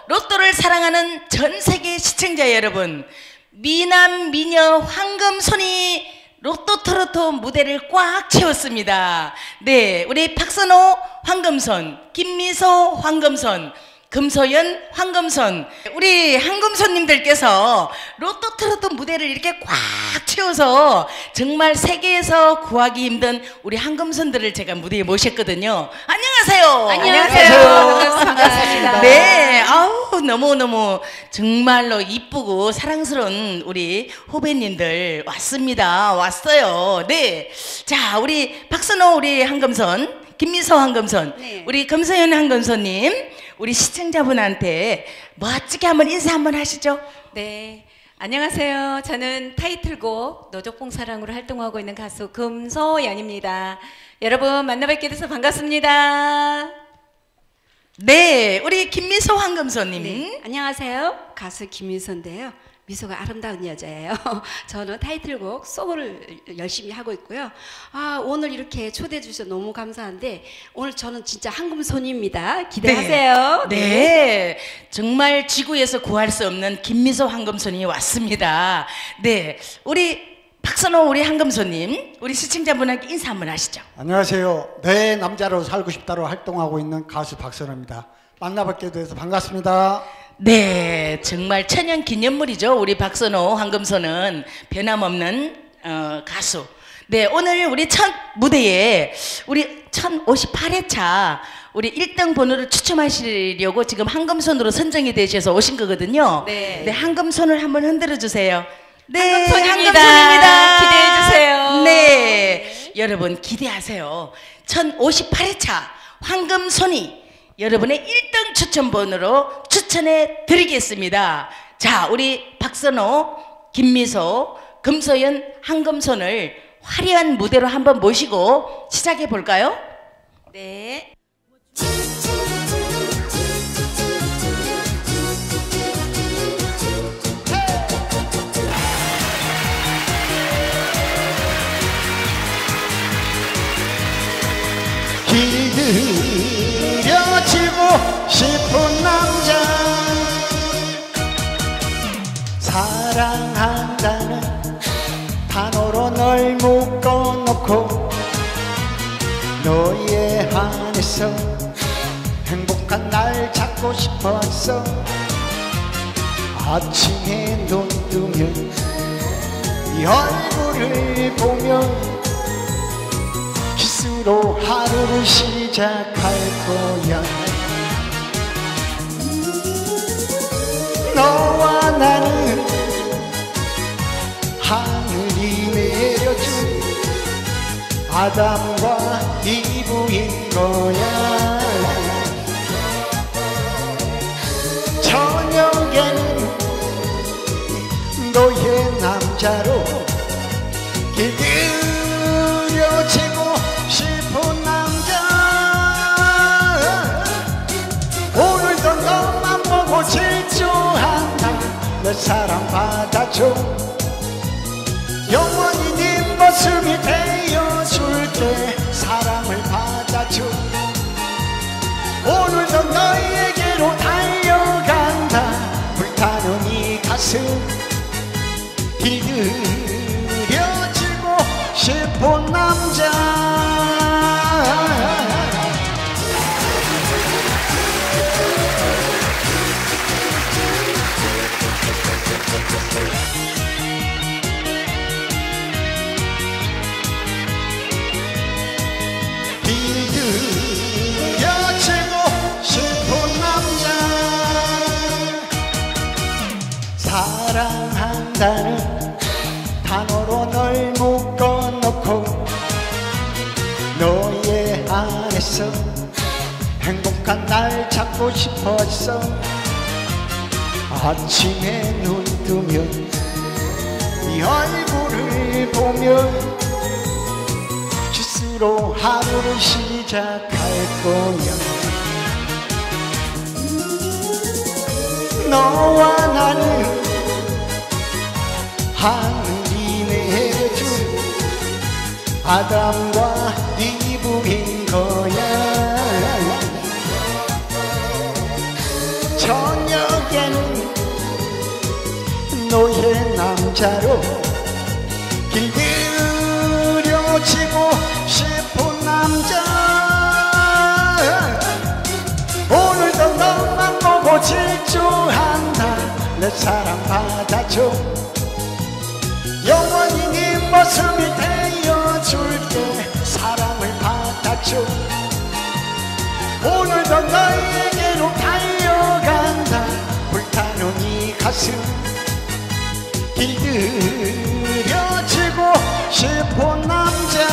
로또를 사랑하는 전 세계 시청자 여러분, 미남 미녀 황금손이 로또 트로트 무대를 꽉 채웠습니다. 네, 우리 박선호 황금손, 김미소 황금손, 금소연 황금손, 우리 황금손님들께서 로또 트로트 무대를 이렇게 꽉 채워서 정말 세계에서 구하기 힘든 우리 황금손들을 제가 무대에 모셨거든요. 안녕하세요. 안녕하세요. 반갑습니다. 네, 아우 너무너무 정말로 이쁘고 사랑스러운 우리 후배님들 왔어요. 네, 자, 우리 박선호 우리 황금손, 김미소 황금손, 네. 우리 금소연 황금손님, 우리 시청자분한테 멋지게 한번 인사 한번 하시죠. 네, 안녕하세요. 저는 타이틀곡 너적봉사랑으로 활동하고 있는 가수 금소연입니다. 여러분 만나뵙게 돼서 반갑습니다. 네, 우리 김미소 황금손님. 네, 안녕하세요. 가수 김미소인데요. 미소가 아름다운 여자예요. 저는 타이틀곡 소울을 열심히 하고 있고요. 오늘 이렇게 초대해 주셔서 너무 감사한데 오늘 저는 진짜 황금손입니다. 기대하세요. 네, 네, 정말 지구에서 구할 수 없는 김미소 황금손이 왔습니다. 네, 우리 박선호 우리 황금손님, 우리 시청자분에게 인사 한번 하시죠. 안녕하세요. 내 남자로 살고 싶다로 활동하고 있는 가수 박선호입니다. 만나뵙게 돼서 반갑습니다. 네, 정말 천연 기념물이죠. 우리 박선호 황금손은 변함없는 가수. 네, 오늘 우리 첫 무대에 우리 1058회차 우리 1등 번호를 추첨하시려고 지금 황금손으로 선정이 되셔서 오신 거거든요. 네. 네, 황금손을 한번 흔들어 주세요. 네, 황금손입니다. 황금손입니다. 기대해 주세요. 네, 여러분 기대하세요. 1058회차 황금손이 여러분의 1등 추천번호로 추천해 드리겠습니다. 자, 우리 박선호, 김미소, 금소연, 황금손을 화려한 무대로 한번 모시고 시작해 볼까요? 네. 길들여지고 싶은 남자, 사랑한다는 단어로 널 묶어놓고 너의 안에서 행복한 날 찾고 싶었어. 아침에 눈 뜨면 네 얼굴을 보며 키스로 하루를 시작할 거야. 너와 나는 하늘이 내려준 아담과 이브인 거야. 저녁에는 너의 남자로 길들여지고 싶은 남자. 오늘도 너만 보고 질주한다. 내 사랑 받아줘. 영원히 네 모습이 되어줄게. 사랑을 받아줘. 오늘도 너에게로 달려간다. 불타는 이 가슴 길들여지고 싶은 남자. 길들여지고 싶은 남자, 사랑한다는 단어로 널 묶어놓고 너의 안에서 행복한 날 찾고 싶었어. 아침에 눈 뜨면 네 얼굴을 보며 키스로 하루를 시작할 거야. 너와 나는 하늘이 내려준 아담과 이브인 거야. 저녁 남자로 길들여지고 싶은 남자 오늘도 너만 보고 질주한다 내 사랑 받아줘 영원히 네 모습이 되어줄게 사랑을 받아줘 오늘도 너에게로 달려간다 불타는 이 가슴 길들여지고 싶은 남자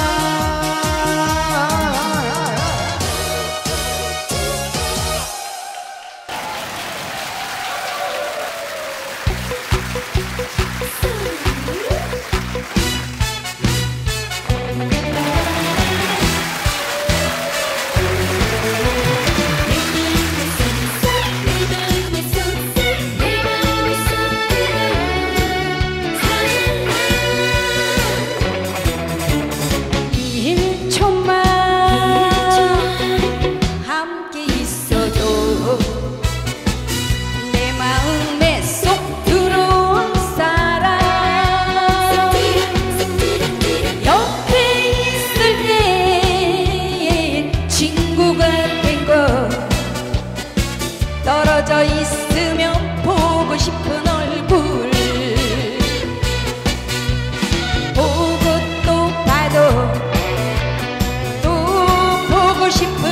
떨어져 있으면 보고 싶은 얼굴 보고 또 봐도 또 보고 싶은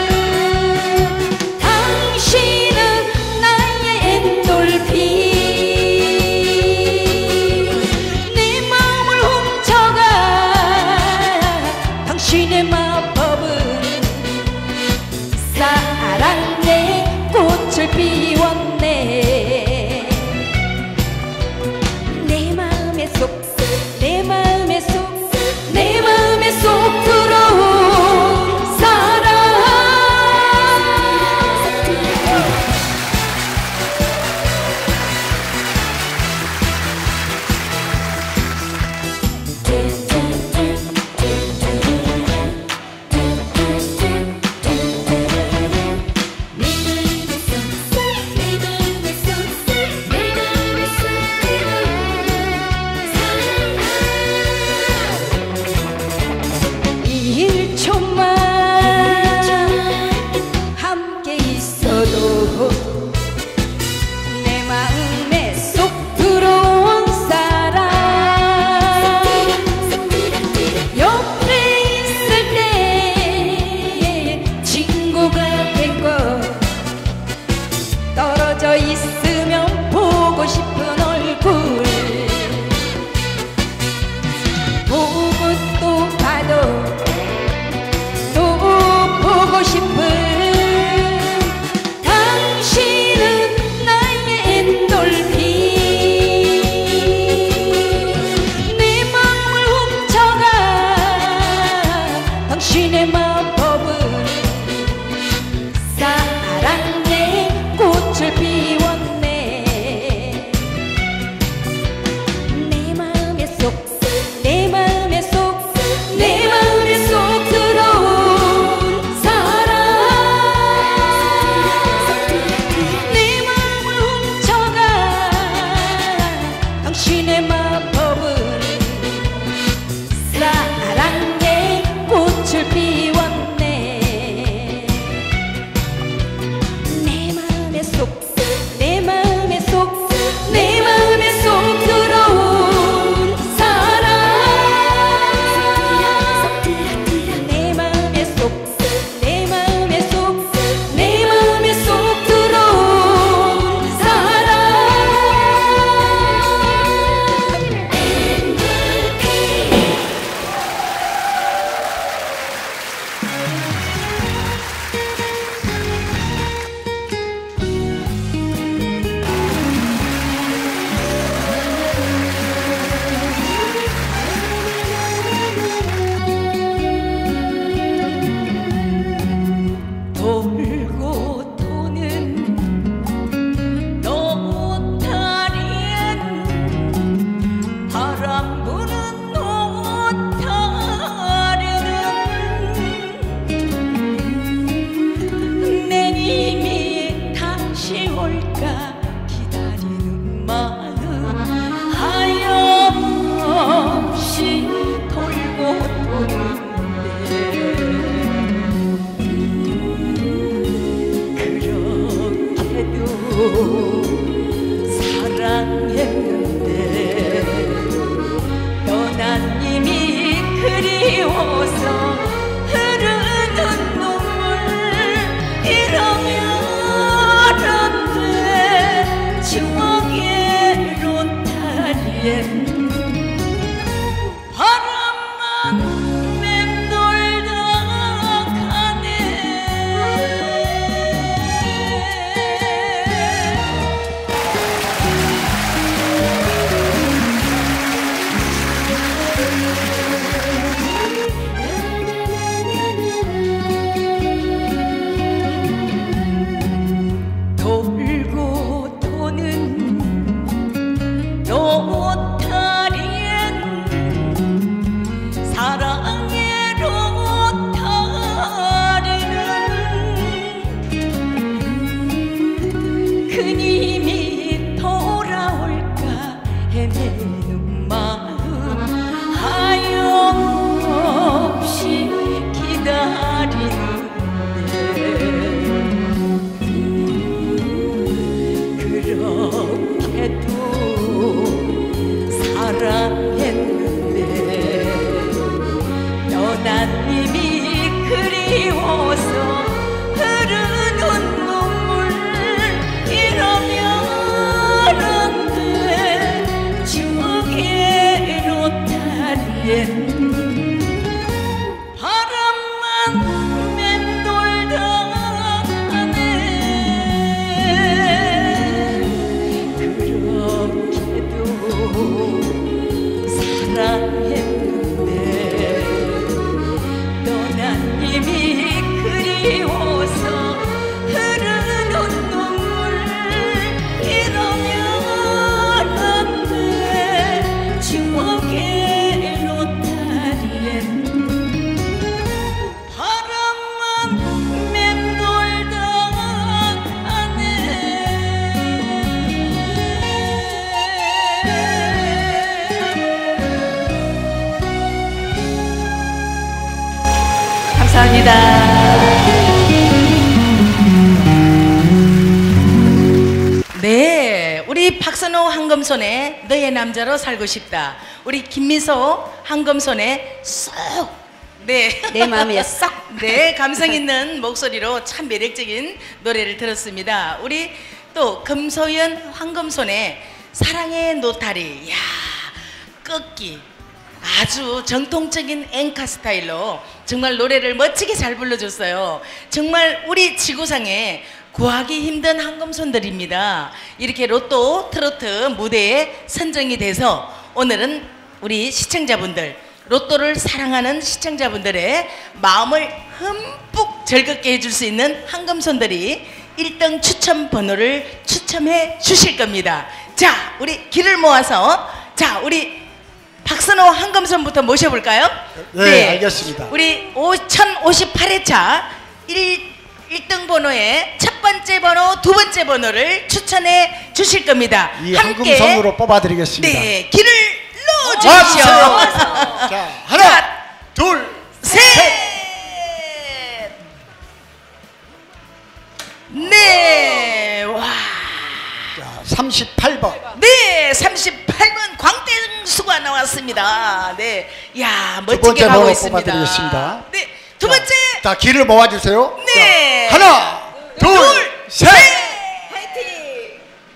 당신은 나의 엔돌핀 내 마음을 훔쳐가 당신의 마법은 사랑의 꽃을 피웠네 내 마음에 쏙 내 마음에 쏙 내 마음에 쏙 들어온 사랑 함께 있어도 내 마음에 쏙 들어온 사람 옆에 있을 때 친구가 된 것 떨어져 있으면 보고 싶은 얼굴 보고 또 봐도 또 보고 싶은 당신은 나의 엔돌핀 내 마음을 훔쳐가 당신의 마법은 사랑의 꽃을 피웠네 내 마음에 쏙 내 마음에 쏙 내 마음에 쏙 들어온 사랑 없이 돌고 도는데 그렇게도 사랑했는데 떠난 님이 그리워서 흐르는 눈물 이러면 안돼 추억의 로타리엔 바람만 맴돌다 가네 돌고 도는 로타리엔 사랑의 로타리는 그님이 돌아올까 헤매는 마음 하염없이 기다리는데 그렇게도 사랑했는데 떠난 님이 그리워서 흐르는 눈물 이러면 안돼 추억의 로타리엔 바람만 맴돌다 가네 그렇게도 사랑했는데 떠난 님이 그리워서 흐르는 눈물 이러면 안돼 추억의 로타리엔 바람만 맴돌다 가네 감사합니다. 네, 우리 박선호 한금손의 너의 남자로 살고 싶다. 우리 김미소 한금손의 쏙. 네. 내 마음에 쏙. 네, 감성 있는 목소리로 참 매력적인 노래를 들었습니다. 우리 또 금소연 황금손의 사랑의 노타리. 야, 꺾기. 아주 정통적인 엔카 스타일로 정말 노래를 멋지게 잘 불러줬어요. 정말 우리 지구상에 구하기 힘든 한금손들입니다. 이렇게 로또 트로트 무대에 선정이 돼서 오늘은 우리 시청자분들, 로또를 사랑하는 시청자분들의 마음을 흠뻑 즐겁게 해줄 수 있는 한금손들이 1등 추첨 번호를 추첨해 주실 겁니다. 자, 우리 길을 모아서 자, 우리 박선호 한금손부터 모셔볼까요? 네, 알겠습니다. 우리 5058회차 1등 번호의 첫 번째 번호, 두 번째 번호를 추천해 주실 겁니다. 이 한금손으로 뽑아드리겠습니다. 네, 길을 넣어주십시오. 자, 하나, 둘, 셋! 네, 와. 자, 38번. 네, 38번 광땡수가 나왔습니다. 네, 야, 두 멋지게 번째 가고 번호 있습니다. 뽑아드리겠습니다. 네, 두 번째. 자, 길을 모아주세요. 네. 자, 하나, 둘, 셋. 화이팅!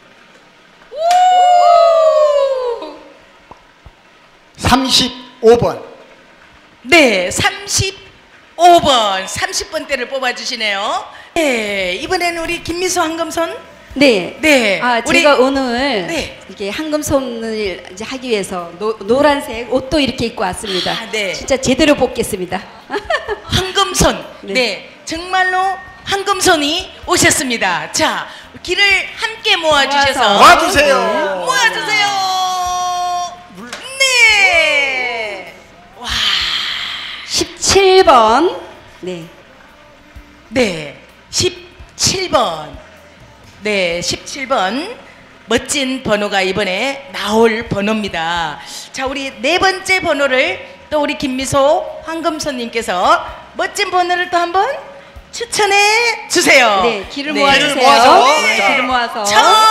35번. 네, 35번, 30번대를 뽑아주시네요. 네, 이번에는 우리 김미수 한금손. 네. 네, 아, 우리- 제가 오늘 네. 이게 한금손을 이제 하기 위해서 노란색 옷도 이렇게 입고 왔습니다. 아, 네. 진짜 제대로 뽑겠습니다. 황금손. 네. 네, 정말로 황금손이 오셨습니다. 자, 길을 함께 모아주셔서 모아주세요. 모아주세요. 네. 와. 17번. 네. 네, 17번. 네, 17번. 멋진 번호가 이번에 나올 번호입니다. 자, 우리 네 번째 번호를 또 우리 김미소 황금손님께서 멋진 번호를 또 한번 추천해 주세요. 네, 길을 네. 모아주세요. 길을 모아서. 네, 자. 길을 모아서.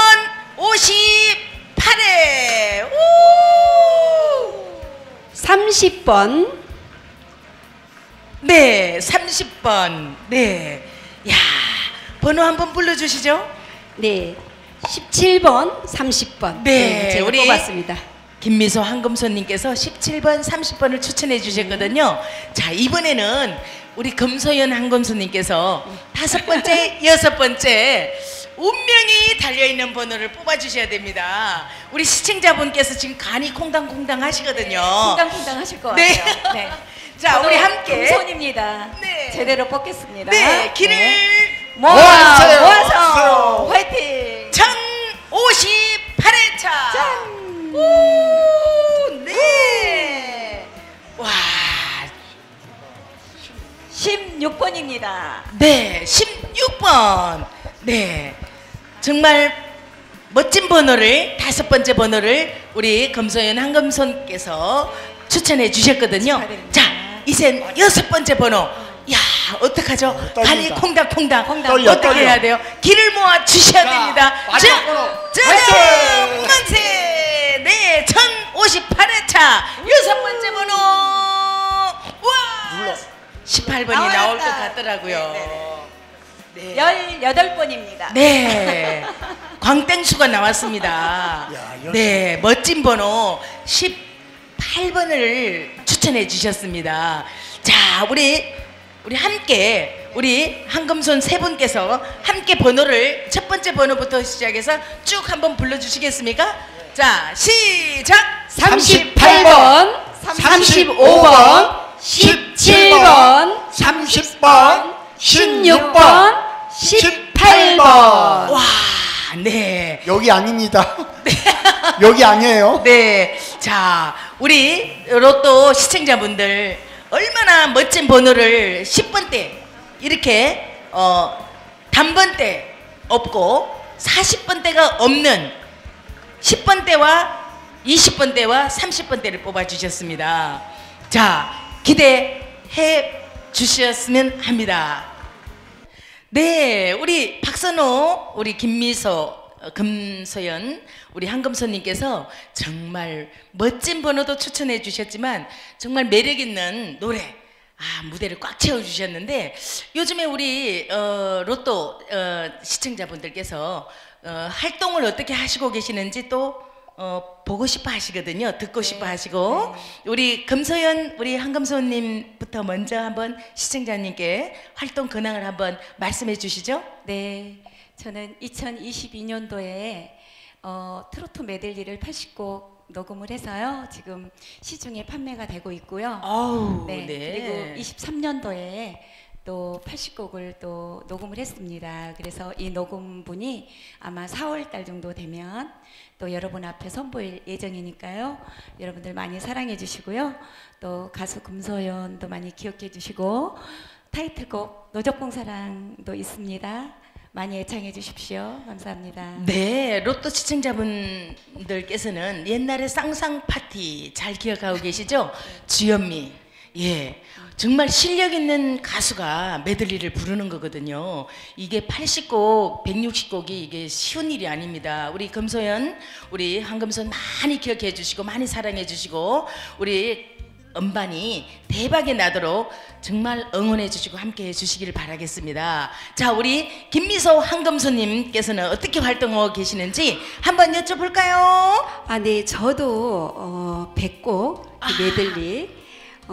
1058회. 30번. 네, 30번. 네. 야, 번호 한번 불러주시죠. 네, 17번, 30번. 네, 제가 우리 뽑았습니다. 김미소 황금손님께서 17번, 30번을 추천해 주셨거든요. 자, 이번에는 우리 금소연 황금손님께서 5번째, 6번째 운명이 달려있는 번호를 뽑아주셔야 됩니다. 우리 시청자분께서 지금 간이 콩당콩당 하시거든요. 콩당콩당 하실 것 네. 같아요. 네. 자, 우리 함께. 금손입니다. 네. 제대로 뽑겠습니다. 네, 길을 모아주세요. 모아서 화이팅! 1058회차. 짠! 오, 네. 와, 16번입니다. 네, 16번. 네, 정말 멋진 번호를 5번째 번호를 우리 금소연 황금손께서 추천해 주셨거든요. 축하드립니다. 자, 이젠 6번째 번호. 야, 어떡하죠? 간이 떨린다. 콩닥콩닥. 떨려, 어떻게 떨려. 해야 돼요? 길을 모아 주셔야 자, 됩니다. 마지막 번호. 짜잔! 화이팅! 만세! 네, 1058회차 6번째 번호. 와! 눌러. 18번이 나왔다. 나올 것 같더라고요. 네. 18번입니다. 네. 광땡수가 나왔습니다. 야, 역시. 네, 멋진 번호 18번을 추천해 주셨습니다. 자, 우리 함께 우리 황금손 세 분께서 함께 번호를 첫 번째 번호부터 시작해서 쭉 한번 불러 주시겠습니까? 자, 시작. 38번, 35번, 17번, 30번, 16번, 18번. 와, 네. 여기 아닙니다. 여기 아니에요. 네. 자, 우리 로또 시청자분들 얼마나 멋진 번호를 10번대 이렇게 단번대 없고 40번대가 없는 10번대와 20번대와 30번대를 뽑아 주셨습니다. 자, 기대해 주셨으면 합니다. 네, 우리 박선호, 우리 김미소, 금소연, 우리 황금손님께서 정말 멋진 번호도 추천해 주셨지만 정말 매력 있는 노래, 무대를 꽉 채워 주셨는데 요즘에 우리 로또 시청자분들께서 활동을 어떻게 하시고 계시는지 또 보고 싶어 하시거든요. 듣고 싶어 하시고 우리 금소연, 우리 황금소님부터 먼저 한번 시청자님께 활동 근황을 한번 말씀해 주시죠. 네, 저는 2022년도에 트로트 메들리를 80곡 녹음을 해서요. 지금 시중에 판매가 되고 있고요. 아우, 네, 네. 그리고 23년도에 또 80곡을 또 녹음을 했습니다. 그래서 이 녹음분이 아마 4월 달 정도 되면 또 여러분 앞에 선보일 예정이니까요. 여러분들 많이 사랑해 주시고요. 또 가수 금소연도 많이 기억해 주시고 타이틀곡 노적봉사랑도 있습니다. 많이 애청해 주십시오. 감사합니다. 네, 로또 시청자분들께서는 옛날에 쌍쌍 파티 잘 기억하고 계시죠? 주현미. 예. 정말 실력 있는 가수가 메들리를 부르는 거거든요. 이게 80곡, 160곡이 이게 쉬운 일이 아닙니다. 우리 금소연, 우리 황금손 많이 기억해 주시고 많이 사랑해 주시고 우리 음반이 대박이 나도록 정말 응원해 주시고 함께 해 주시기를 바라겠습니다. 자, 우리 김미소 황금손님께서는 어떻게 활동하고 계시는지 한번 여쭤볼까요? 네, 저도 100곡 메들리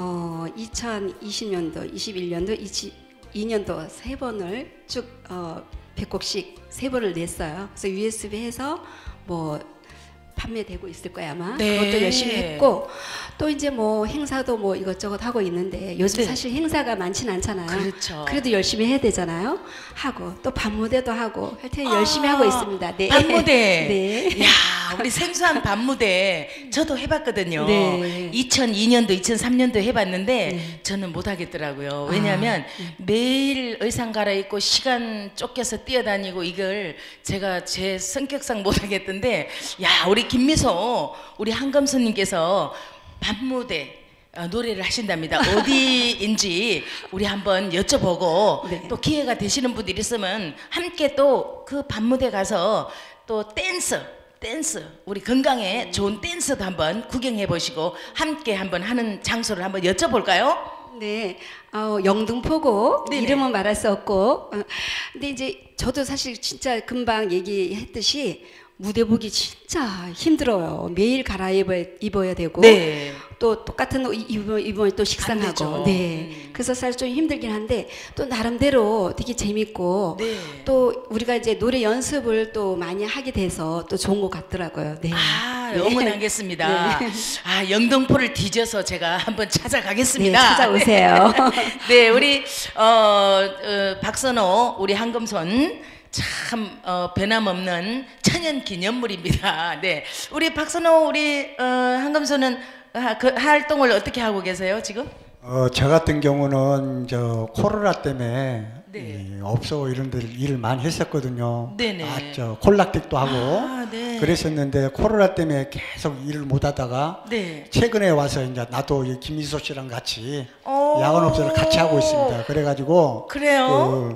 2020년도, 21년도, 22년도 세 번을 쭉 100곡씩 세 번을 냈어요. 그래서 USB 해서 뭐 판매되고 있을 거야 아마. 네. 그것도 열심히 했고 또 이제 뭐 행사도 뭐 이것저것 하고 있는데 요즘 네. 사실 행사가 많지는 않잖아요. 그렇죠. 그래도 열심히 해야 되잖아요. 하고 또 밤무대도 하고 하여튼 열심히 하고 있습니다. 네. 밤무대. 네. 야, 우리 생소한 밤무대 저도 해봤거든요. 네. 2002년도, 2003년도 해봤는데 네. 저는 못 하겠더라고요. 왜냐하면 매일 의상 갈아입고 시간 쫓겨서 뛰어다니고 이걸 제가 제 성격상 못 하겠던데, 야, 우리 김미소, 우리 한검수님께서 밤무대 노래를 하신답니다. 어디인지 우리 한번 여쭤보고 네. 또 기회가 되시는 분들이 있으면 함께 또 그 밤무대 가서 또 댄스 우리 건강에 좋은 댄스도 한번 구경해 보시고 함께 한번 하는 장소를 한번 여쭤볼까요? 네, 영등포고 네네. 이름은 말할 수 없고 근데 이제 저도 사실 진짜 금방 얘기했듯이 무대 보기 진짜 힘들어요. 매일 갈아입어야 되고 네. 또 똑같은 옷 입으면 또 안 식상하고 되죠. 네. 그래서 사실 좀 힘들긴 한데 또 나름대로 되게 재밌고 네. 또 우리가 이제 노래 연습을 또 많이 하게 돼서 또 좋은 것 같더라고요. 네. 아, 네. 응원하겠습니다. 네. 아, 영등포를 뒤져서 제가 한번 네, 찾아가겠습니다. 찾아오세요. 네, 우리 박선호, 우리 한금손 참 변함없는 천연 기념물입니다. 네, 우리 박선호, 우리 한금손은 그 활동을 어떻게 하고 계세요 지금? 저 같은 경우는 저 코로나 때문에 네. 이 업소 이런 데 일을 많이 했었거든요. 네네. 저 콜락틱도 하고 아, 네. 그랬었는데 코로나 때문에 계속 일을 못 하다가 네. 최근에 와서 이제 나도 이 김미소 씨랑 같이 오. 야간 업소를 같이 하고 있습니다. 그래가지고 그래요?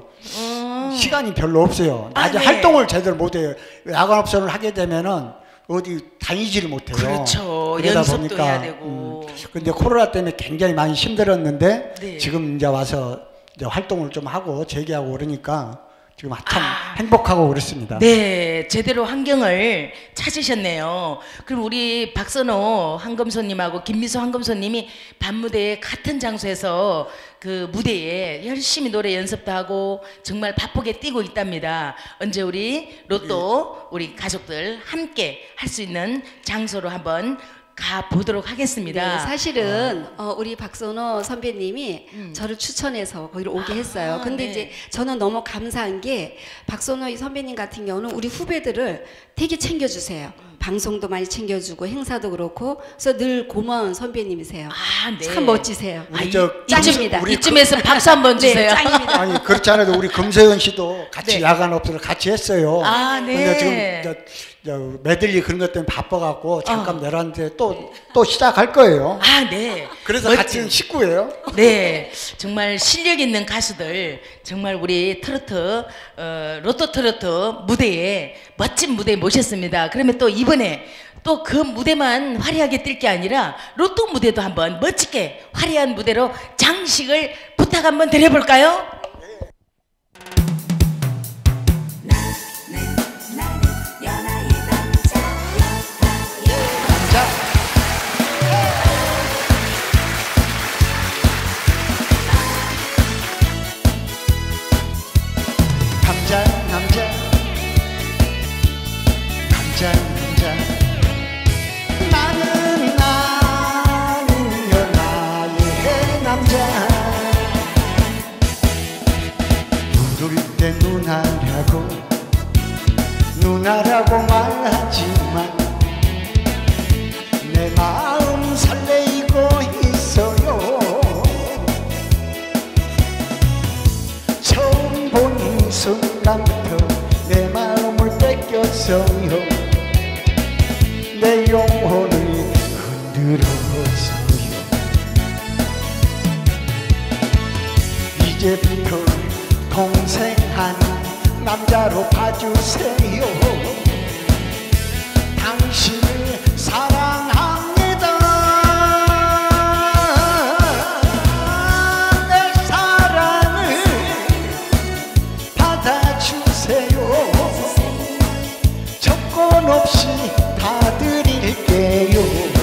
시간이 별로 없어요. 낮에 네. 활동을 제대로 못해요. 야간 업소를 하게 되면은 어디 다니지를 못해요. 그렇죠. 그러다 연습도 보니까, 해야 되고. 근데 코로나 때문에 굉장히 많이 힘들었는데 네. 지금 이제 와서 이제 활동을 좀 하고 재개하고 그러니까 지금 참 행복하고 그렇습니다. 네, 제대로 환경을 찾으셨네요. 그럼 우리 박선호 한검소님하고 김미소 한검소님이 밤무대에 같은 장소에서 그 무대에 열심히 노래 연습도 하고 정말 바쁘게 뛰고 있답니다. 언제 우리 로또 우리 가족들 함께 할 수 있는 장소로 한번 가 보도록 하겠습니다. 네, 사실은 우리 박선호 선배님이 저를 추천해서 거기로 오게 했어요. 근데 네. 이제 저는 너무 감사한 게 박선호 선배님 같은 경우는 우리 후배들을 되게 챙겨주세요. 방송도 많이 챙겨주고 행사도 그렇고 그래서 늘 고마운 선배님이세요. 아, 네. 참 멋지세요. 우리 저 짱입니다. 이쯤에서 박수 한번 네, 주세요. 짱입니다. 아니 그렇지 않아도 우리 금서연 씨도 같이 네. 야간 업소를 같이 했어요. 아, 네. 근데 지금 저 메들리 그런 것 때문에 바빠갖고 잠깐 내려왔는데 또 시작할 거예요. 아, 네. 그래서 멋진. 같은 식구예요. 네, 정말 실력 있는 가수들, 정말 우리 트로트, 로또 트로트 무대에 멋진 무대에 모셨습니다. 그러면 또 이번에 또 그 무대만 화려하게 뛸 게 아니라 로또 무대도 한번 멋지게 화려한 무대로 장식을 부탁 한번 드려볼까요? 남자 나는 연하의 남자 부를 때 누나라고 말하지만 내 마음 설레이고 있어요. 처음 본 순간부터 내 마음을 뺏겼어요. 내 영혼을 흔들었어요. 이제부터 동생 한 남자로 봐주세요. 당신을 사랑합니다. 내 사랑을 받아주세요. 조건 없이 다 드릴게요.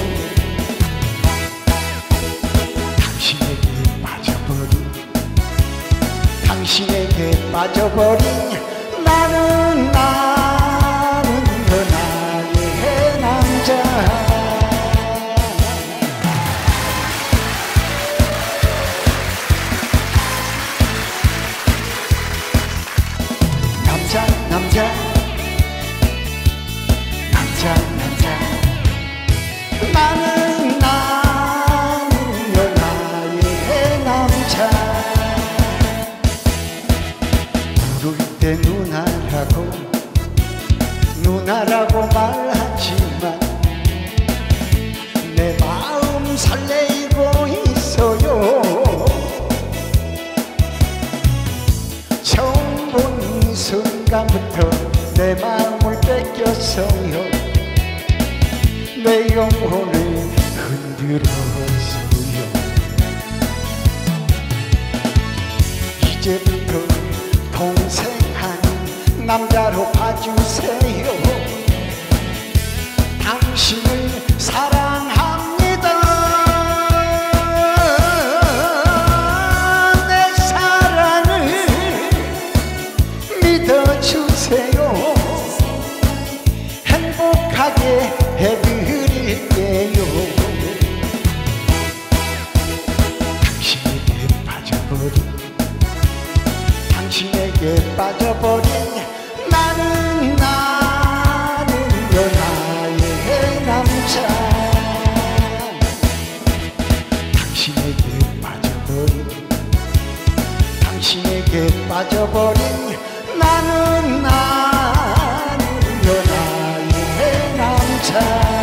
당신에게 빠져버린 나는 연하의 남자. 순간부터 내 마음을 뺏겼어요. 내 영혼을 흔들었어요. 이제부터 동생 한 남자로 봐주세요. 당신을 사랑합니다. 내 사랑을 믿어주세요. 행복하게 해드릴게요. 당신에게 빠져버린 나는 나의 남자. 당신에게 빠져버린 나는 나의 남자.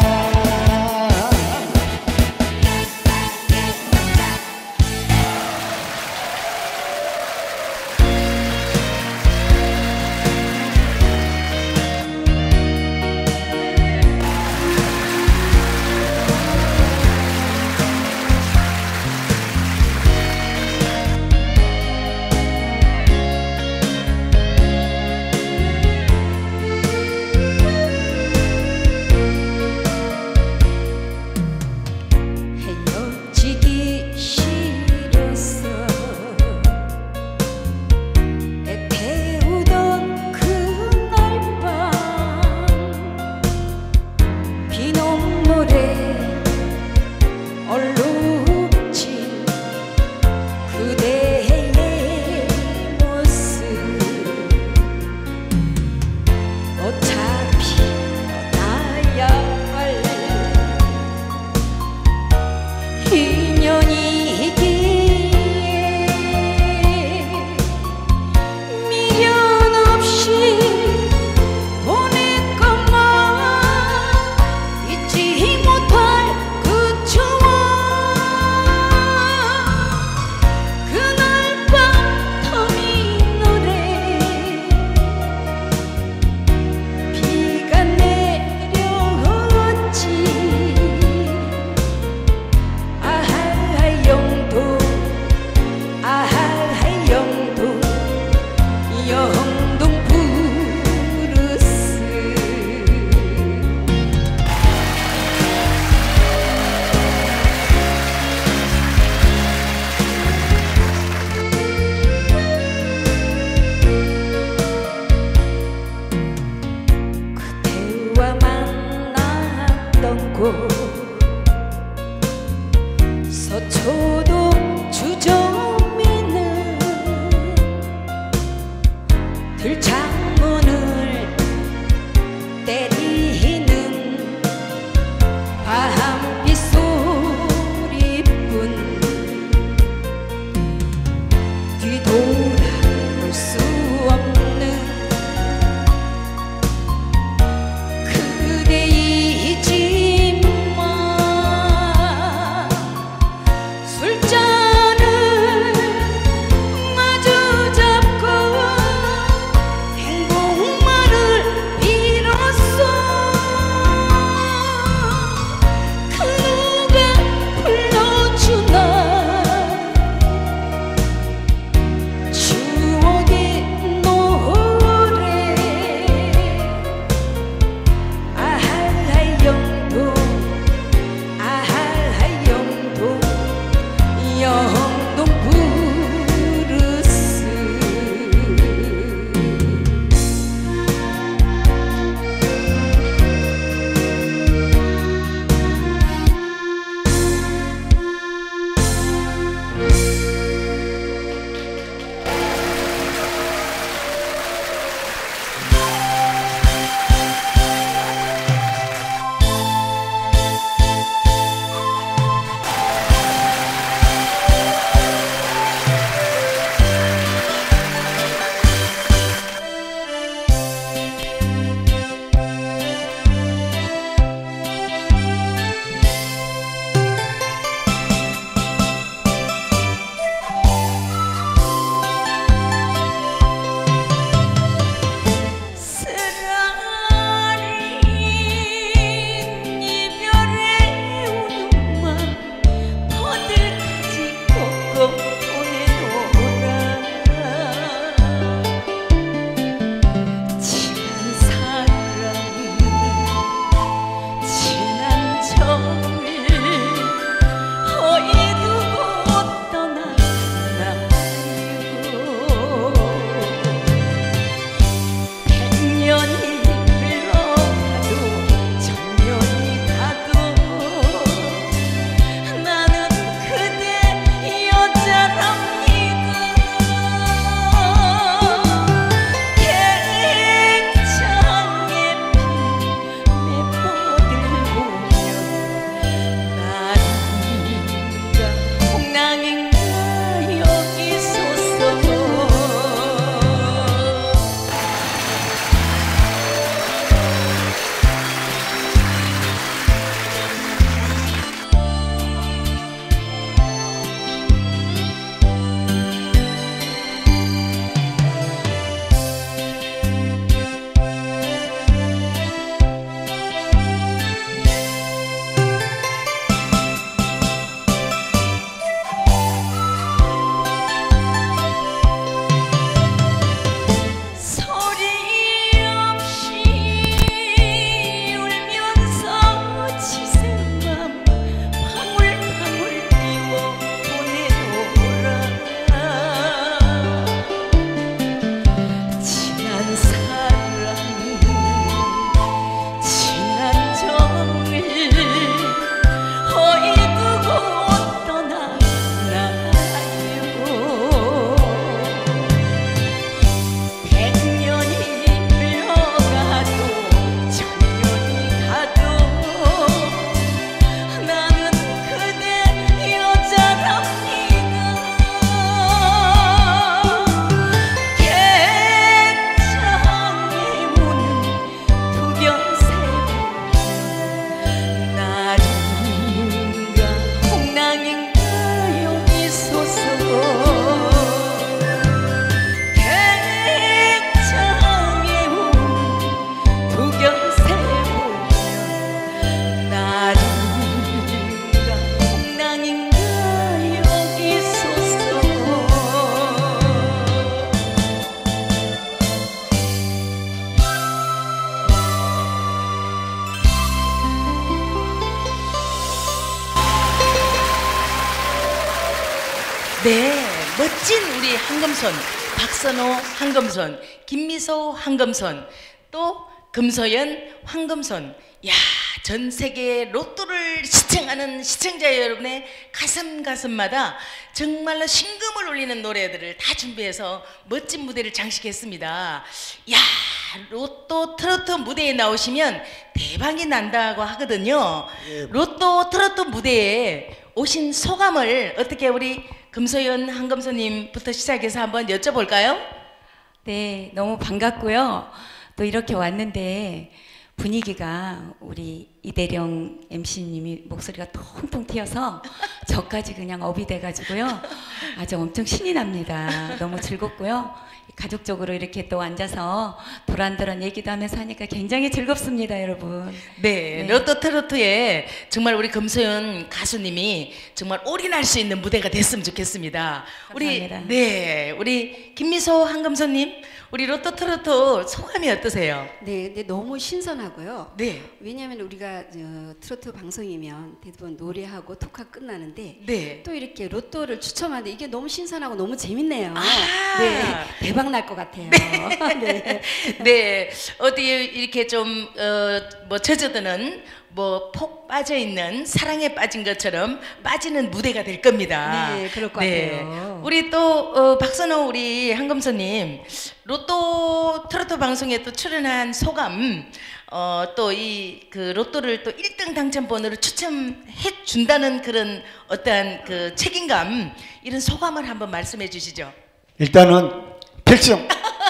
네, 멋진 우리 황금손, 박선호 황금손, 김미소 황금손, 또 금소연 황금손. 야, 전 세계 로또를 시청하는 시청자 여러분의 가슴마다 정말로 심금을 울리는 노래들을 다 준비해서 멋진 무대를 장식했습니다. 야, 로또 트로트 무대에 나오시면 대박이 난다고 하거든요. 로또 트로트 무대에 오신 소감을 어떻게 우리 금소연 황금손님부터 시작해서 한번 여쭤볼까요? 네, 너무 반갑고요. 또 이렇게 왔는데 분위기가 우리 이대령 MC님이 목소리가 통통 튀어서 저까지 그냥 업이 돼가지고요. 아주 엄청 신이 납니다. 너무 즐겁고요. 가족적으로 이렇게 또 앉아서 도란도란 얘기도 하면서 하니까 굉장히 즐겁습니다, 여러분. 네, 네. 로또 트로트에 정말 우리 금소연 가수님이 정말 올인할 수 있는 무대가 됐으면 좋겠습니다. 감사합니다. 우리 김미소 황금손님, 우리 로또 트로트 소감이 어떠세요? 네, 근데 너무 신선하고요. 네, 왜냐하면 우리가 트로트 방송이면 대부분 노래하고 토크가 끝나는데 네. 또 이렇게 로또를 추첨하는데 이게 너무 신선하고 너무 재밌네요. 아. 네, 대박 날 것 같아요. 네. 네, 어디 이렇게 좀 뭐 젖어드는 뭐 폭 빠져 있는 사랑에 빠진 것처럼 빠지는 무대가 될 겁니다. 네, 그럴 것 같아요. 우리 또 박선호 우리 황금손님 로또 트로트 방송에 또 출연한 소감, 또 이 그 로또를 또 1등 당첨번호로 추첨해 준다는 그런 어떠한 그 책임감, 이런 소감을 한번 말씀해 주시죠. 일단은 필승.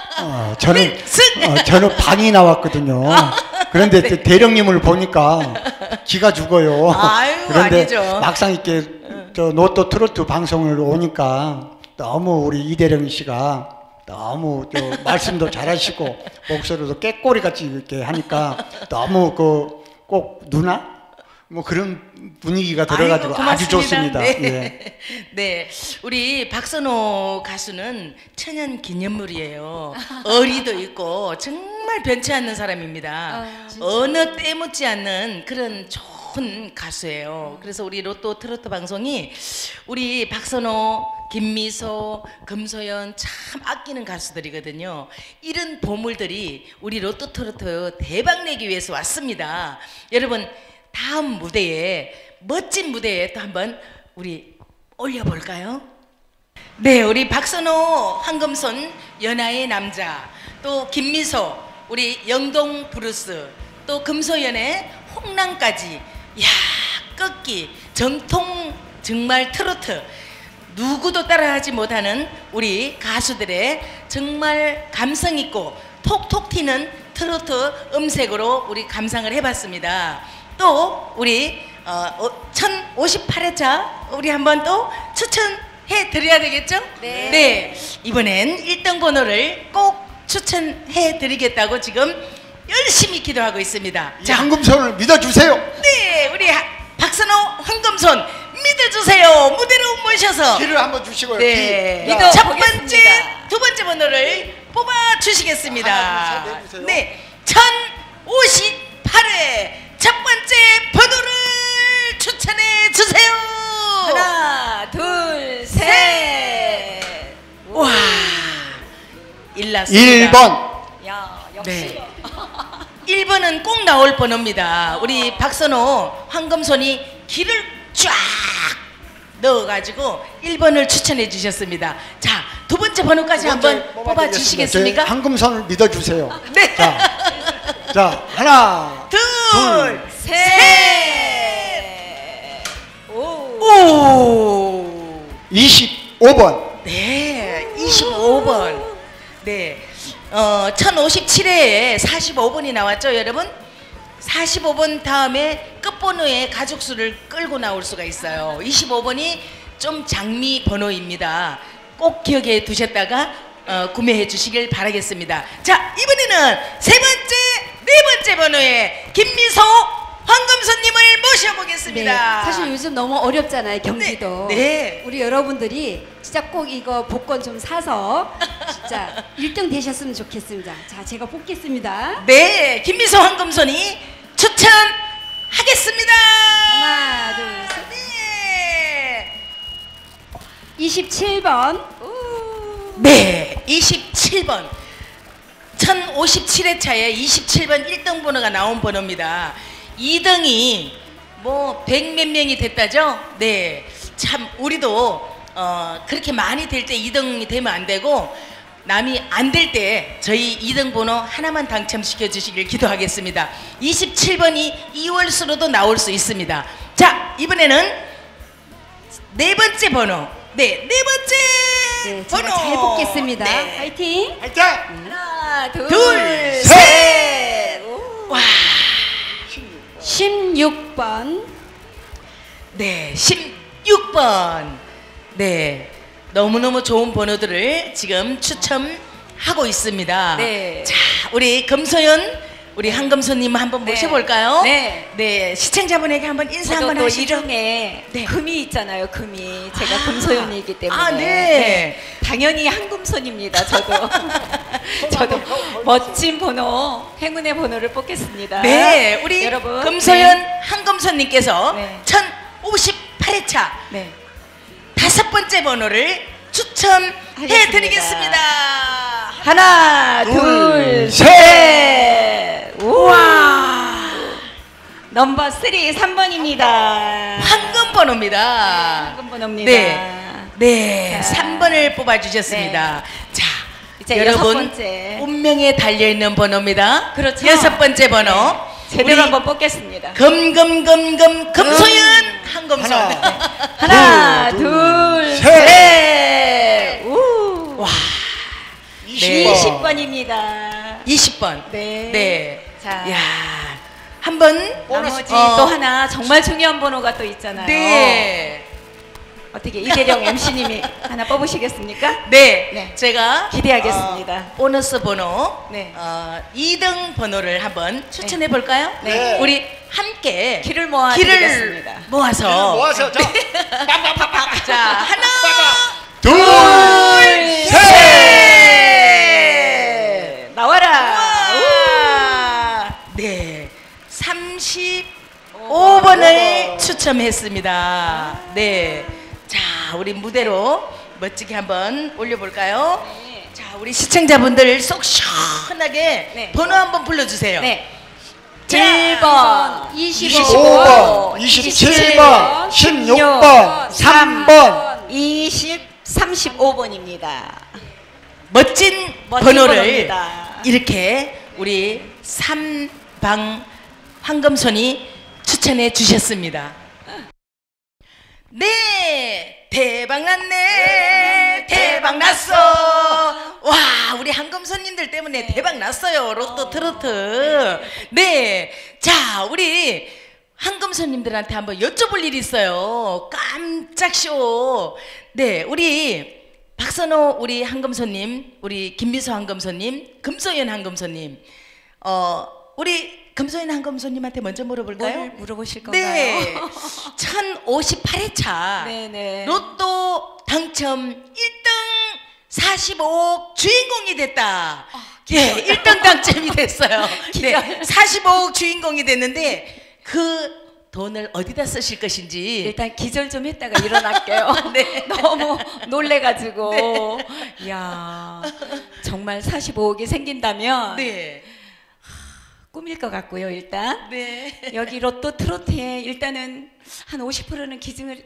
저는 방이 나왔거든요. 그런데 또 대령님을 보니까 기가 죽어요. 아유, 그런데 아니죠. 막상 이렇게 저 로또 트로트 방송을 오니까 너무 우리 이대령 씨가 너무 저 말씀도 잘하시고 목소리도 깨꼬리 같이 이렇게 하니까 너무 그 꼭 누나 뭐 그런 분위기가 들어가지고 아이고, 아주 고맙습니다. 좋습니다. 네. 예. 네, 우리 박선호 가수는 천연 기념물이에요. 어리도 있고 정말 변치 않는 사람입니다. 어느 때 묻지 않는 그런 좋은 가수예요. 그래서 우리 로또 트로트 방송이 우리 박선호, 김미소, 금소연 참 아끼는 가수들이거든요. 이런 보물들이 우리 로또 트로트 대박 내기 위해서 왔습니다. 여러분, 다음 무대에, 멋진 무대에 또 한번 우리 올려볼까요? 네, 우리 박선호 황금손 연하의 남자, 또 김미소 우리 영동 브루스, 또 금소연의 홍랑까지, 야, 끝기 정통 정말 트로트, 누구도 따라하지 못하는 우리 가수들의 정말 감성 있고 톡톡 튀는 트로트 음색으로 우리 감상을 해봤습니다. 또 우리 1058회차 우리 한번 또 추천해 드려야 되겠죠? 네. 이번엔 1등 번호를 꼭 추천해 드리겠다고 지금 열심히 기도하고 있습니다. 이 황금손을 믿어주세요. 네, 우리 박선호 황금손 믿어주세요. 무대로 모셔서 기를 한번 주시고요. 네, 기. 믿어 첫 보겠습니다. 번째, 두 번째 번호를 뽑아 주시겠습니다. 하나, 둘, 셋 해주세요. 네, 1058회 첫 번째 번호를 추천해 주세요. 하나, 둘, 셋. 와, 일났습니다. 1번. 야, 역시. 네. 1번은 꼭 나올 번호입니다. 우리 박선호 황금손이 기를 쫙 넣어가지고 1번을 추천해 주셨습니다. 자, 두 번째 번호까지 한번 뽑아 주시겠습니까? 황금손을 믿어주세요. 네. 자, 하나, 둘, 셋. 오. 오. 25번. 네, 25번. 네. 1057회에 45번이 나왔죠, 여러분? 45번 다음에 끝번호에 가족 수를 끌고 나올 수가 있어요. 25번이 좀 장미 번호입니다. 꼭 기억해 두셨다가 구매해 주시길 바라겠습니다. 자, 이번에는 세 번째, 네 번째 번호에 김미소 황금손님을 모셔보겠습니다. 네, 사실 요즘 너무 어렵잖아요, 경기도. 네, 네. 우리 여러분들이 진짜 꼭 이거 복권 좀 사서 진짜 1등 되셨으면 좋겠습니다. 자, 제가 뽑겠습니다. 네, 김미소 황금손이 추천하겠습니다. 하나, 둘, 셋. 네. 27번. 네, 27번. 1057회차에 27번 1등 번호가 나온 번호입니다. 2등이 뭐 100몇 명이 됐다죠? 네, 참 우리도 그렇게 많이 될 때 2등이 되면 안 되고 남이 안 될 때 저희 2등 번호 하나만 당첨시켜 주시길 기도하겠습니다. 27번이 2월수로도 나올 수 있습니다. 자, 이번에는 네 번째 번호. 네, 네 번째 네, 번호. 제가 잘 뽑겠습니다. 네. 화이팅. 화이팅! 하나, 둘, 둘, 셋. 셋. 와, 16번. 네, 16번. 네, 너무너무 좋은 번호들을 지금 추첨하고 있습니다. 네. 자, 우리 금소연, 우리 한금소님 한번 네. 모셔볼까요? 네. 네, 시청자분에게 한번 인사 저도 한번 또 하시죠. 이름에 네. 금이 있잖아요. 금이. 제가 금소연이기 때문에. 아, 네. 당연히 한금손입니다. 저도 멋진 번호, 행운의 번호를 뽑겠습니다. 네, 우리 여러분, 금소연 네. 한금소님께서 네. 1058회차 네. 5번째 번호를 추첨해드리겠습니다. 하나, 둘, 둘, 셋. 셋. 우와. 넘버 3, 3번입니다. 황금 번호입니다. 황금 번호입니다. 네, 자. 3번을 뽑아주셨습니다. 자, 이제 여러분 6번째. 운명에 달려있는 번호입니다. 그렇죠. 6번째 번호. 네. 제대로 우리 한번 뽑겠습니다. 금소연 한금손. 하나, 둘, 둘, 셋. 셋. 우. 와, 20번입니다. 20번. 네. 네. 자. 야, 한번 나머지 또 하나 정말 중요한 번호가 또 있잖아요. 네. 어떻게 이대령 MC님이 하나 뽑으시겠습니까? 네, 네. 제가 기대하겠습니다. 보너스 번호 네. 2등 번호를 한번 추천해 볼까요? 네. 우리 함께 길을 모아 길을 드리겠습니다. 모아서 모아서 자, 자, 하나, 둘, 셋. 나와라. 우와. 네, 35번을 추첨했습니다. 네, 자, 우리 무대로 멋지게 한번 올려볼까요? 네. 자, 우리 시청자분들 속 시원하게 네. 번호 한번 불러주세요. 네. 자, 1번, 25번, 27번, 16번, 3번. 35번입니다. 멋진 멋진 번호를 번호입니다. 이렇게 우리 삼방 황금손이 추천해 주셨습니다. 네, 대박 났네, 대박 났어. 와, 우리 한금손님들 때문에 대박 났어요. 로또 트로트. 네, 자, 우리 한금손님들한테 한번 여쭤볼 일이 있어요. 깜짝 쇼. 네, 우리 박선호 우리 한금손님, 우리 김미소 한금손님, 금소연 한금손님, 우리 금소연 한금손님한테 먼저 물어볼까요? 뭘 물어보실 건가요? 네, 1058회차 네네. 로또 당첨 1등 45억 주인공이 됐다. 예, 1등 당첨이 됐어요. 네, 45억 주인공이 됐는데 그 돈을 어디다 쓰실 것인지. 일단 기절 좀 했다가 일어날게요. 네. 너무 놀래가지고. 이야, 정말 45억이 생긴다면 네. 꿈일 것 같고요. 일단 네. 여기 로또 트로트에 일단은 한 50%는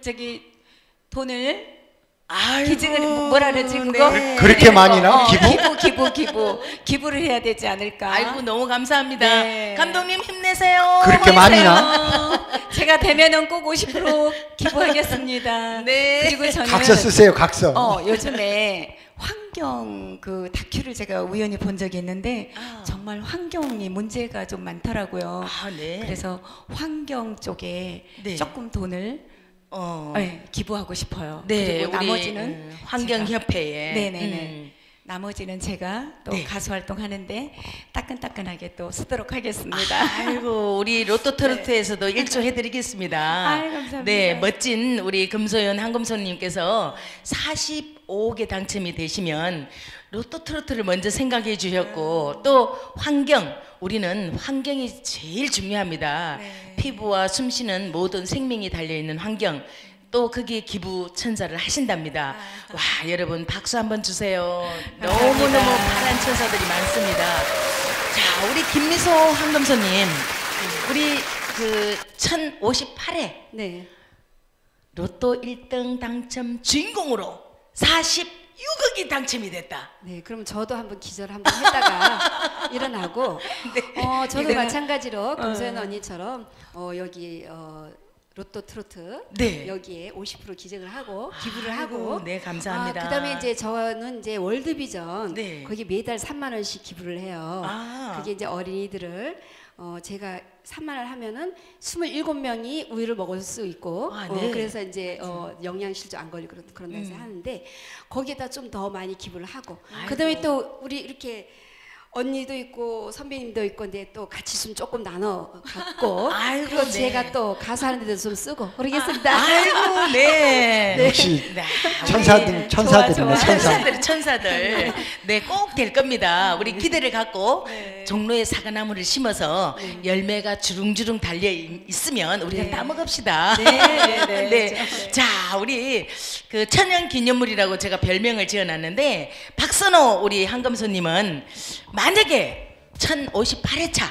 돈을 아이고, 기증을 뭐라 그러지 그거? 네. 그렇게 많이 나? 기부를 해야 되지 않을까? 아이고, 너무 감사합니다. 네. 감독님 힘내세요. 그렇게 많이 나? 나? 제가 되면은 꼭 50% 기부하겠습니다. 네. 그리고 저는 각서 쓰세요, 각서. 요즘에 환경 그 다큐를 제가 우연히 본 적이 있는데 정말 환경이 문제가 좀 많더라고요. 아, 네. 그래서 환경 쪽에 네. 조금 돈을 기부하고 싶어요. 네, 그리고 우리 나머지는 환경협회에. 네네네. 나머지는 제가 또 네. 가수 활동하는데 따끈따끈하게 또 쓰도록 하겠습니다. 아이고, 우리 로또 트로트에서도 일조해드리겠습니다. 아이, 감사합니다. 네, 멋진 우리 금소연 한금손님께서 45억에 당첨이 되시면 로또 트로트를 먼저 생각해 주셨고 또 환경, 우리는 환경이 제일 중요합니다. 네. 피부와 숨쉬는 모든 생명이 달려있는 환경, 또 거기에 기부 천사를 하신답니다. 와, 여러분 박수 한번 주세요. 너무너무 파란 천사들이 많습니다. 자, 우리 김미소 황금소님, 우리 그 1058회 네. 로또 1등 당첨 주인공으로 46억이 당첨이 됐다. 네, 그럼 저도 한번 기절 한번 했다가 일어나고, 저도 이거는- 마찬가지로 금소연 언니처럼 여기 로또 트로트 네. 여기에 50% 기증을 하고 기부를 하고, 네, 감사합니다. 그다음에 이제 저는 이제 월드비전 네. 거기 매달 3만 원씩 기부를 해요. 아. 그게 이제 어린이들을 제가 3만 원 하면은 27명이 우유를 먹을 수 있고, 아, 네. 그래서 이제 영양실조 안 걸리고 그런 데서 하는데, 거기에다 좀 더 많이 기부를 하고, 그다음에 또 우리 이렇게 언니도 있고 선배님도 있고, 근데 또 같이 좀 조금 나눠 갖고, 아이고, 그리고 네. 제가 또 가사하는 데도 좀 쓰고 그러겠습니다. 아이고, 네. 역시 네. 천사들이네, 천사. 천사들. 네, 꼭 될 겁니다. 우리 기대를 갖고 종로에 사과나무를 심어서 열매가 주릉주릉 달려 있으면 우리가 따먹읍시다. 네. 자, 우리 그 천연 기념물이라고 제가 별명을 지어놨는데, 박선호 우리 한금소님은 만약에 1058회차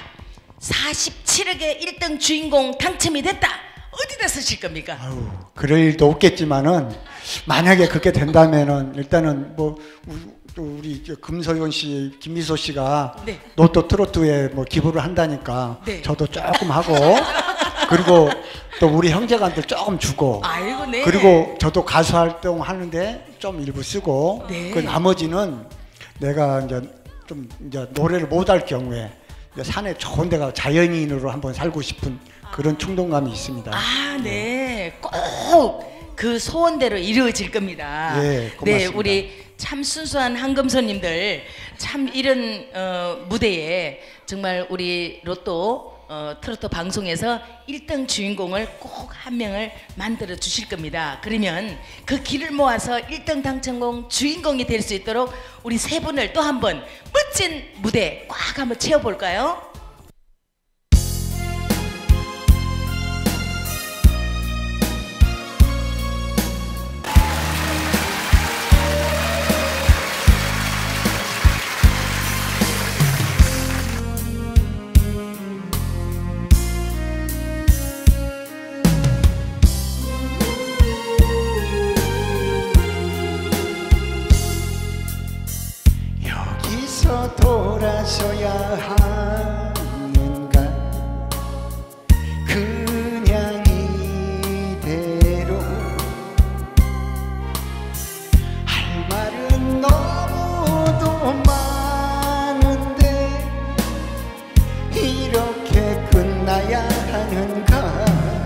47억의 1등 주인공 당첨이 됐다, 어디다 쓰실 겁니까? 아유, 그럴 일도 없겠지만은 만약에 그렇게 된다면은 일단은 뭐 또 우리 금소연 씨, 김미소 씨가 네. 로또 트로트에 뭐 기부를 한다니까 네. 저도 조금 하고, 그리고 또 우리 형제간들 조금 주고, 아이고, 네. 그리고 저도 가수 활동 하는데 좀 일부 쓰고, 네. 그 나머지는 내가 이제 좀 이제 노래를 못할 경우에 이제 산에 좋은 데가 자연인으로 한번 살고 싶은 그런 충동감이 있습니다. 아, 네. 꼭 그 소원대로 이루어질 겁니다. 예, 고맙습니다. 네, 우리 참 순수한 한금손님들, 참 이런 무대에 정말 우리 로또 트로트 방송에서 1등 주인공을 꼭 한 명을 만들어 주실 겁니다. 그러면 그 길을 모아서 1등 당첨공 주인공이 될 수 있도록 우리 세 분을 또 한번 멋진 무대 꽉 한번 채워볼까요? 여기서 돌아서야 하는가, 그냥 이대로. 할 말은 너무도 많은데 이렇게 끝나야 하는가.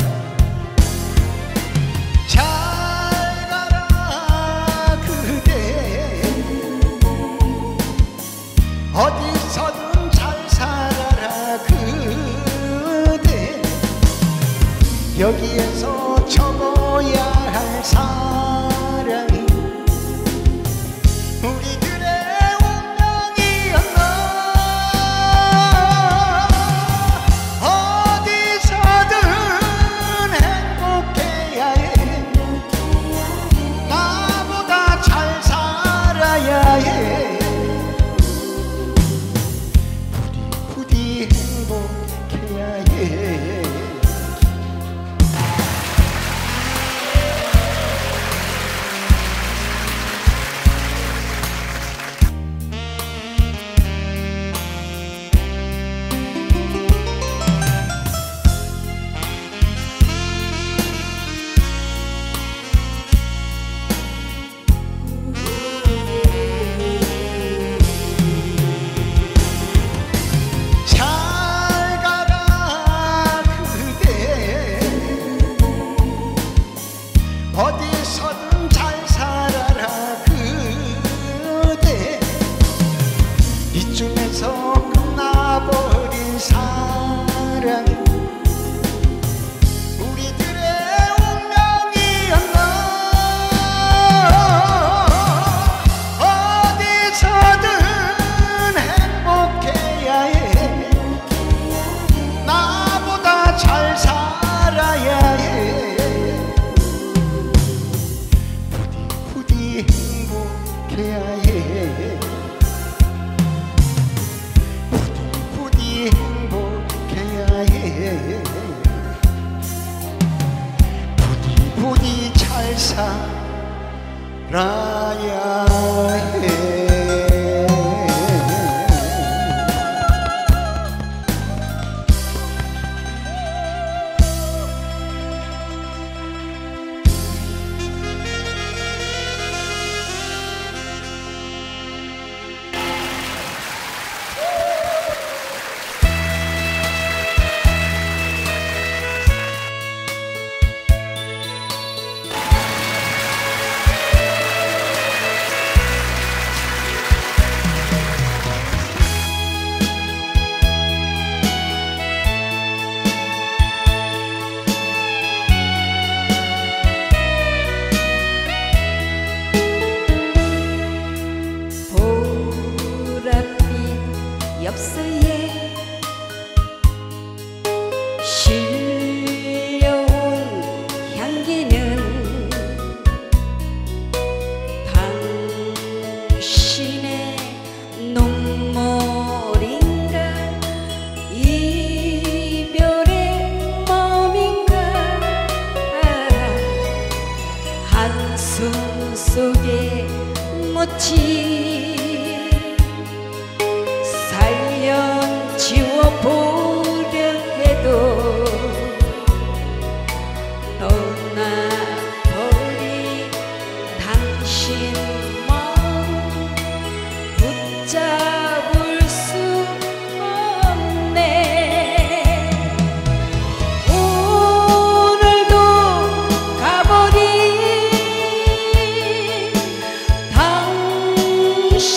잘 가라 그대, 어디서든 잘 살아라 그대. 여기에서 적어야 할 사랑이 우리들의 운명이었나. 어디서든 행복해야 해, 나보다 잘 살아야 해. 부디 행복해야 해. 행복해야 해. 부디 행복해야 해. 부디 잘 살아야 해. 엽서에 실려온 향기는 당신의 눈물인가 이별의 마음인가 한숨 속에 묻힌 지워보려 해도 떠나버린 당신 마음 붙잡을 수 없네. 오늘도 가버린 당신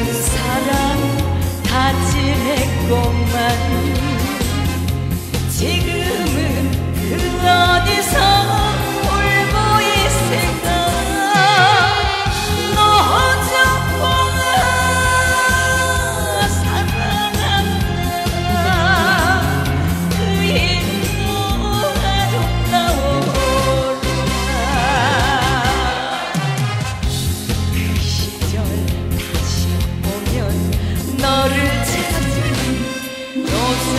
예쁜 사랑 다짐했건만 지금은 그 어디서 울고 있을까 너 정말 사랑한다 그 일도 아름다워라 그 시절 다시 보면 너를 찾으니 너정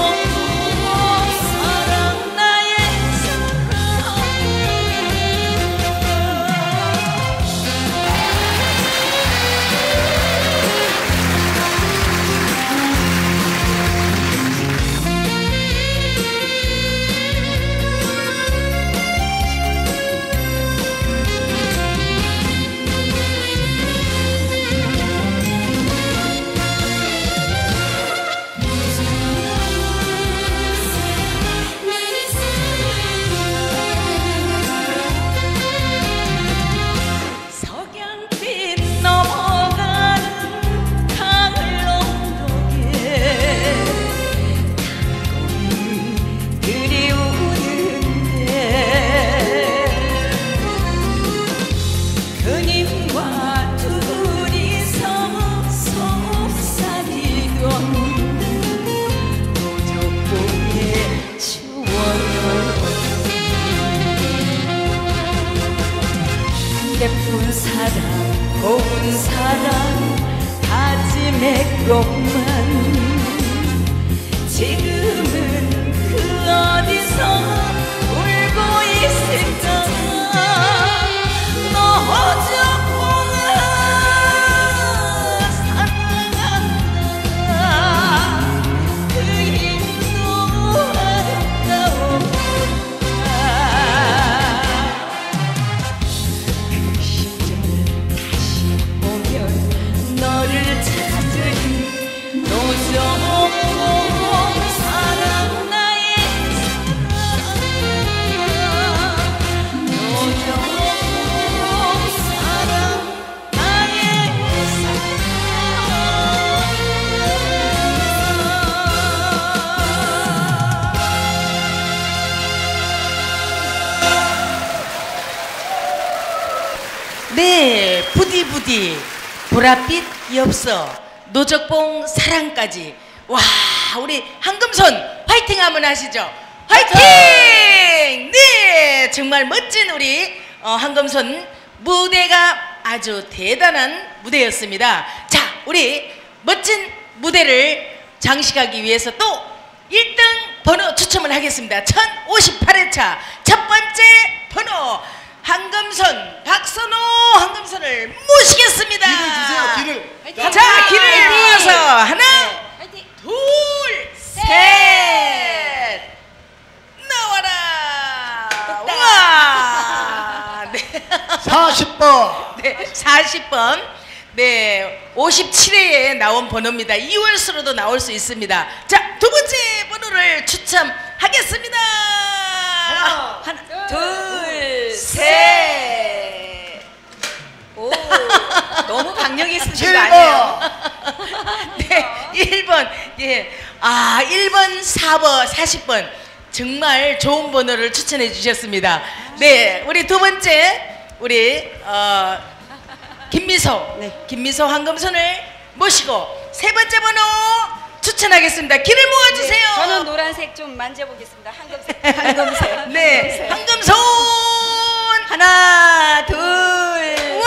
예쁜 사랑 고운 사랑 다짐했건만 지금은 그 어디서 울고 있을까 너 정말 사랑한다 그 일도 아름다워 너를 찾으니 노정 사랑 나의 사랑 노정 사랑 나의 네, 부디부디 보랏빛 엽서 노적봉 사랑까지. 와, 우리 한금손 화이팅 한번 하시죠. 화이팅! 네, 정말 멋진 우리 한금손 무대가 아주 대단한 무대였습니다. 자, 우리 멋진 무대를 장식하기 위해서 또 1등 번호 추첨을 하겠습니다. 1058회차 첫 번째 번호 한금손 박선호 한금손을 모시겠습니다. 길을 주세요. 길을. 자, 길을 모아서 하나, 화이팅! 둘, 셋, 나와라. 와, 네, 40번. 네, 40번. 네, 57회에 나온 번호입니다. 2월수로도 나올 수 있습니다. 자, 두 번째 번호를 추첨하겠습니다. 하나, 둘, 셋. 오, 너무 강력히 쓰신 거 7번. 아니에요? 네, 1번. 예. 아, 1번, 4번, 40번. 정말 좋은 번호를 추천해 주셨습니다. 네, 우리 두 번째, 우리, 김미소. 네. 김미소 한금손을 모시고 세 번째 번호 추천하겠습니다. 길을 모아주세요. 저는 노란색 좀 만져보겠습니다. 황금색. 황금색. 네, 한금손. 하나, 둘, 우와.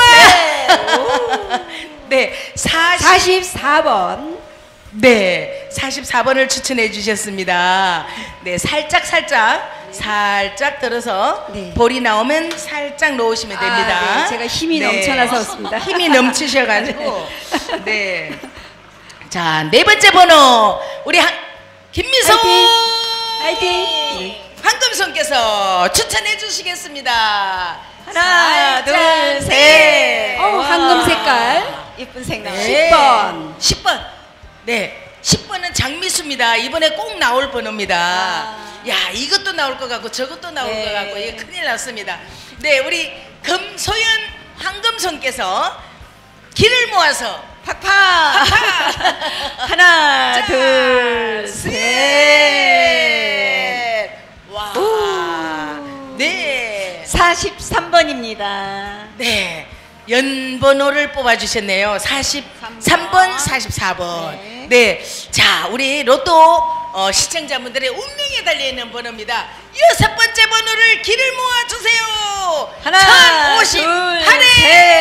네, 44번. 네, 44번을 추천해 주셨습니다. 네, 살짝 들어서 네. 볼이 나오면 살짝 놓으시면 됩니다. 아, 네, 제가 힘이 넘쳐나서 없습니다. 힘이 넘치셔가지고. 네. 자, 네 번째 번호 우리 김미소 화이팅! 네. 황금손께서 추천해 주시겠습니다. 하나, 둘, 셋. 황금 색깔. 예쁜 생각. 네. 10번. 10번. 네. 10번은 장미수입니다. 이번에 꼭 나올 번호입니다. 야, 이것도 나올 것 같고 저것도 나올 네. 것 같고 이게 큰일 났습니다. 네, 우리 금소연 황금손께서 길을 모아서 팍팍! 하나, 자, 둘, 셋! 와. 오. 네. 43번입니다. 네. 연번호를 뽑아주셨네요. 43번, 44번. 네. 네. 자, 우리 로또 시청자분들의 운명에 달려있는 번호입니다. 6번째 번호를 길을 모아주세요. 하나, 1058회. 둘,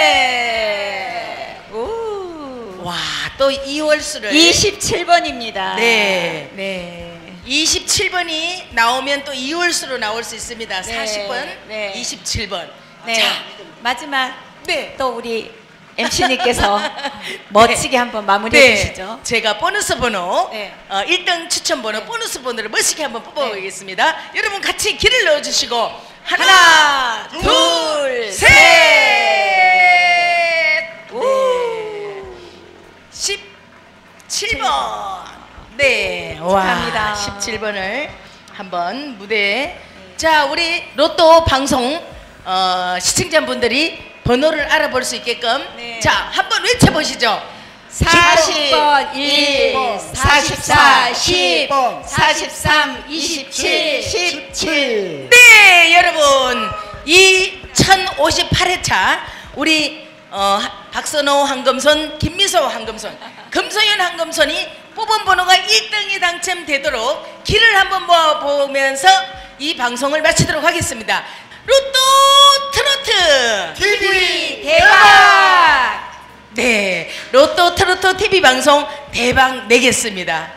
셋! 오. 와, 또 2월수를. 27번입니다. 네. 네. 27번이 나오면 또 2월수로 나올 수 있습니다. 네. 40번, 네. 27번. 네. 자, 마지막 네. 또 우리 MC님께서 멋지게 한번 마무리해 네, 주시죠. 제가 보너스 번호, 네. 1등 추천 번호, 보너스 번호를 멋있게 한번 뽑아보겠습니다. 여러분 같이 길을 넣어주시고 하나, 둘, 셋! 오. 네. 17번. 네, 축하합니다. 와, 17번을 한번 무대에. 자, 우리 로또 방송 시청자분들이 번호를 알아볼 수 있게끔 네. 자, 한번 외쳐보시죠. 40번, 1, 44, 10, 10번, 43, 27, 17. 네, 여러분, 이 1058회차 우리 박선호 황금손, 김미소 황금손, 금소연 황금손이 뽑은 번호가 1등이 당첨되도록 길을 한번 모아보면서 이 방송을 마치도록 하겠습니다. 로또 트로트 TV 대박! 네, 로또 트로트 TV 방송 대박 내겠습니다.